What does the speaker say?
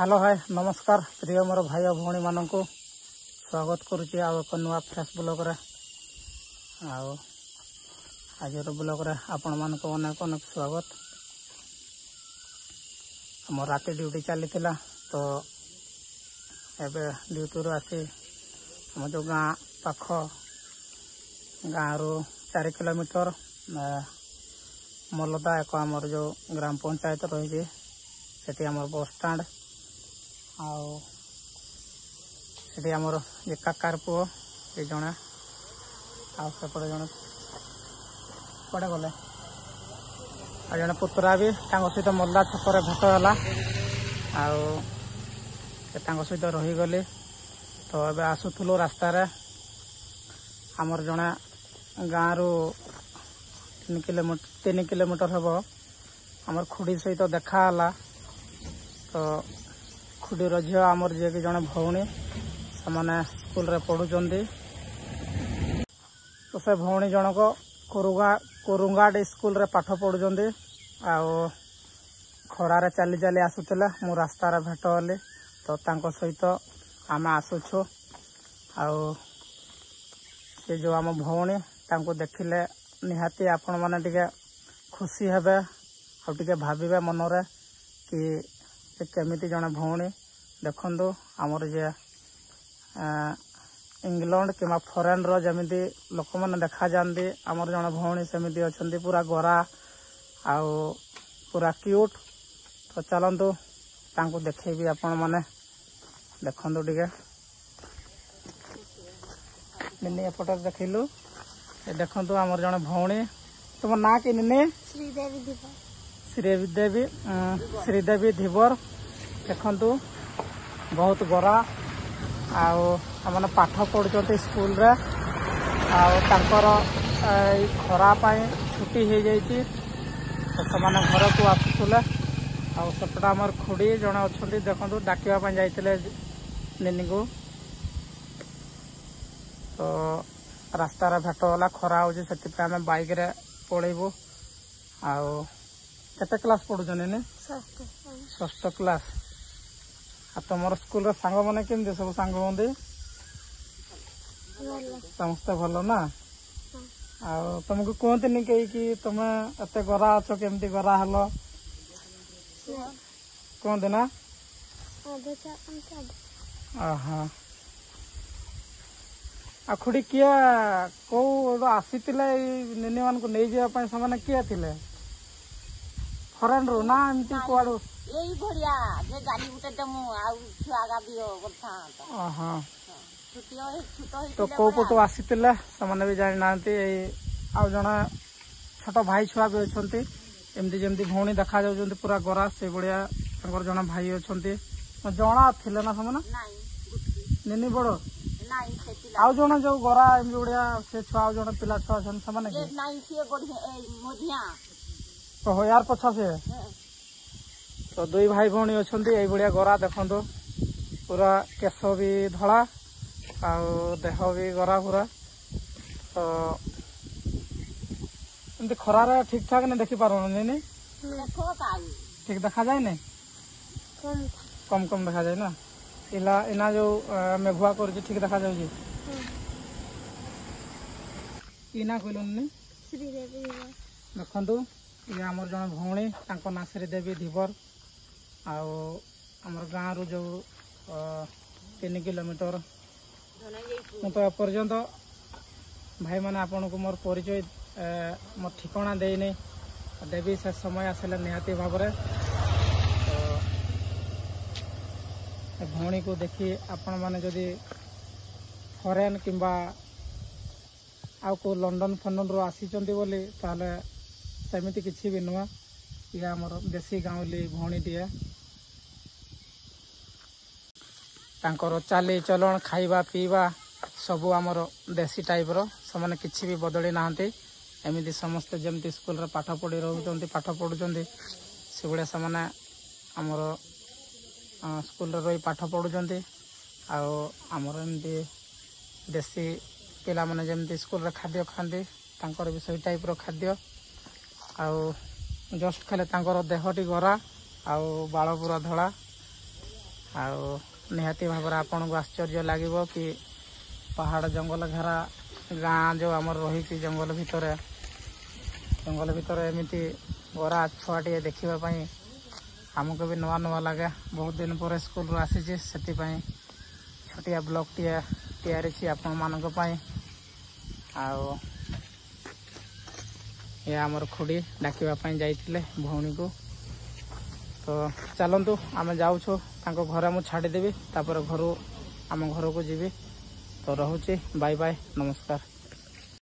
Hello hi नमस्कार प्रिय मोर भाई और भौणी मान को स्वागत करुच्ची एक नुआ फ्रेश ब्लॉग रे आज ब्लॉग रे आपण मान को अनेक अनेक स्वागत। आम राति ड्यूटी चली तो एबे ड्यूटी रू आसी आम जो गाँ पाख गाँव रू 4 किलोमीटर मलदा एक आमर जो ग्राम पंचायत रही सेठी आमर बस स्टैंड आठी आमर ये काकार पुओ ये जड़े आसपटे जड़े कड़े गले आ जड़े पुतरा भी सहित मलदा छकरे भेट है सहित रहीगली। तो ए आसुलु रास्तार आमर जड़े गाँव रु 3 किलोमीटर हम आमर खुड़ी सहित देखाला। तो खुड़ीर झील आमर जी जड़े भौणी से स्कूल रे पढ़ुचंदी। तो से भौणी जनक कोरुंगाड स्कूल रे पाठ पढ़ुचंदी। खरारे चली चली आसुले मु रास्तार भेट हली तो तांको सहित आम आसुछु। से जो आम भौणी तांको देखिले निहाती आपण माने टिके खुशी हेबे आ टिके भाबिबे मनरे कि केमिति जने भौणी देखंदु आमर जे इंग्लैंड कि फॉरेन रो जमिति लोक मैंने देखा जाती आमर जने भौणी सेमिति अछंती पूरा गोरा आउ पूरा क्यूट। तो चलतु तांको देखेबी आपण माने देखंदु टिके निन्नी एपटर देखिलु ए देखंतु आमर जने भौणी। तुम ना कि निन्नी श्रीदेवी धीवर देखंतु बहुत गोरा आने पाठ पढ़ुंट स्कूल रे खरा छुट्टी हो जाइए तो से घर को आसुले सेपटे आम खुड़ी जड़े अच्छा देखो डाकवाई जाते निनी को। तो रास्तार भेट है खरा हो आम बाइक रे पलैबू। केते क्लास पढ़ुच निनी? 6th class. तुम स्कूल सांग मैंने केमती सब सांग होंगे समस्ते भल ना? तुमको कहते कहीं कि तुम एत गरा अच्छ केमती गरा हल कहते ना? खुड़ी किए कौ आसी निनी मान को नहीं जावाई से किए थे फरेन रू ना एमती कुआड़ू? यही बढ़िया जे गाड़ी गुटे दमु आ छुआ गाबी करथा तो को पटो आसीतिले समान भी जानि नांती आ जणा छोट भाई छुआ भी अछंती एमती जेमती भौणी देखा जाउछंती पूरा गोरा से बढ़िया तंकर जणा भाई अछंती जणा थिले ना समान निनी बड़ो नाही सेतिला आ जणा जो गोरा एमती बढ़िया से छुआ जणा पिला छुआ छन समान ये नाही से बढ़िया मोधिया तो हो यार पछा से तो 2 भाई भौणी अछंती ए बढ़िया गोरा देखंतो पूरा केश भी धला आ देह भी गोरा पूरा। तो एमती खरा रे ठीक ठाक ने देखि पारो नहीं ठीक देखा जाए नहीं कम कम देखा जाए ना? इला इना जो मेघुआ कर ठीक देखा जाउजी इना कहलो नहीं देखंतु ये आमर जन भौणी तांको ना श्रीदेवी धीवर आमर गाँव रु जो 3 किलोमीटर मु तो एपर्यंत भाई मैंने आपन को मोर परिचय मोर ठिकाना देनी देवी से समय आसले निहाती भाव रे। तो भौणी को देखी आपण माने जदि फरेन किंबा आउ को लंडन फंडन रो आसीचंती बोली ताले सेमिति किछि भी नुआ ये आमर देसी गाँवली भौणी टीए तांकर चाली चलन खाइबा पीवा सबू आमर देसी टाइप रो से किछि भी बदली नाहंती एमिति समस्त जमती स्कूल रे पाठ पढ़ी रहउचंती पाठ पढ़ुचंती से गुडे से आमर स्कूल रे रही पाठ पढ़ुचंती आमर एमती देसी पिला माने जमती स्कूल रे खाद्य खांती तांकर भी सही टाइप रो खाद्य जस्ट खाली तांकर देहटी गोरा बाल पूरा धड़ा ଆଉ ନିହାତି ଭାବରେ ଆପଣଙ୍କୁ ଆଶ୍ଚର୍ଯ୍ୟ ଲାଗିବ କି ପାହାଡ଼ ଜଙ୍ଗଲ ଘେରା ଗାଁ ଯେଉଁ ଆମର ରହିଛି ଜଙ୍ଗଲ ଭିତରେ ଏମିତି ଗୋରା ଛୁଆଟିଏ ଦେଖିବା ପାଇଁ ଆମକୁ ବି ନୂଆ ନୂଆ ଲାଗେ। ବହୁତ ଦିନ ପରେ ସ୍କୁଲରୁ ଆସିଛି, ସେଥିପାଇଁ ଛୋଟିଆ ବ୍ଲଗ୍ଟିଏ ତିଆରିଛି ଆପଣମାନଙ୍କ ପାଇଁ। ଆଉ ଏ ଆମର ଖୁଡ଼ି ଡାକିବା ପାଇଁ ଯାଇଥିଲେ ଭଉଣୀକୁ। ତ ଚାଲନ୍ତୁ ଆମେ ଯାଉଛୁ, ତାଙ୍କ ଘରେ ମୁଁ ଛାଡ଼ିଦେବି, ତାପରେ ଆମ ଘରକୁ ଯିବି। ତ ରହୁଛି, ବାଇ ବାଇ, ନମସ୍କାର।